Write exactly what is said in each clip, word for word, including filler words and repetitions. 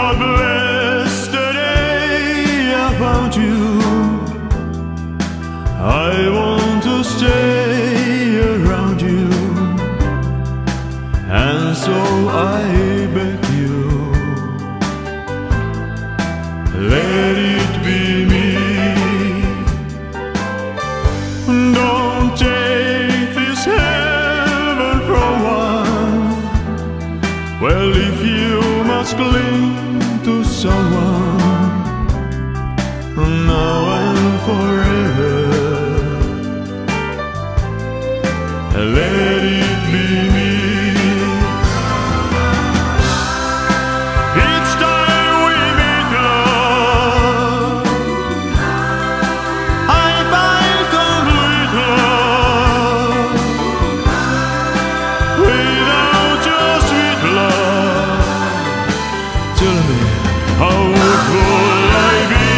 God bless the day I found you. I want to stay around you, and so I beg you, let it be me. Don't take this heaven for one. Well, if you must cling to someone now and forever, let it be me. Each time we meet, love, I find complete love. Without your sweet love, tell me, how could I be?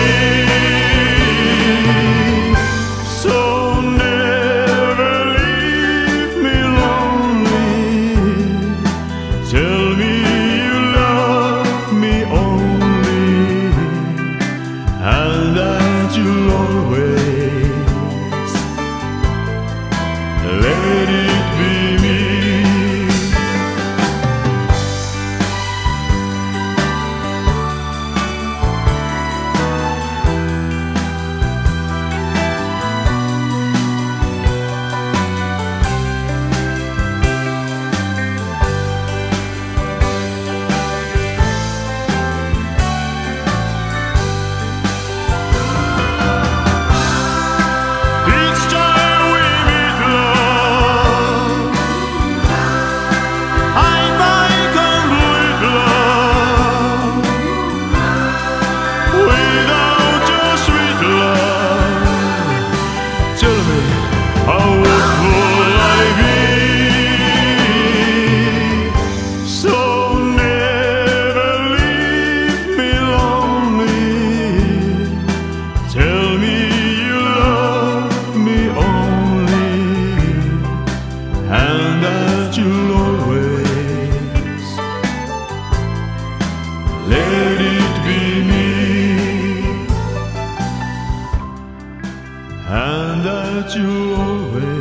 So never leave me lonely. Tell me you love me only, and that you'll always let it be me. And that you'll always let it be me, and that you'll always